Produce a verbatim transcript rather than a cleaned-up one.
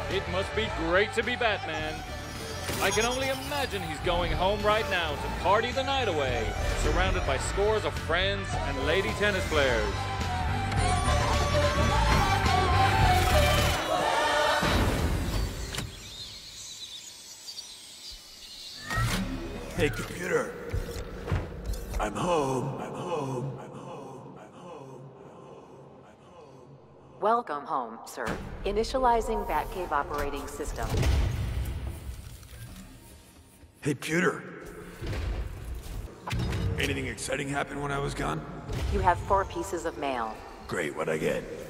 It must be great to be Batman. I can only imagine he's going home right now to party the night away, surrounded by scores of friends and lady tennis players. Hey, computer. I'm home. I'm home. I'm home. I'm home. I'm home. Welcome home, sir. Initializing Batcave operating system. Hey, computer. Anything exciting happen when I was gone? You have four pieces of mail. Great, what'd I get?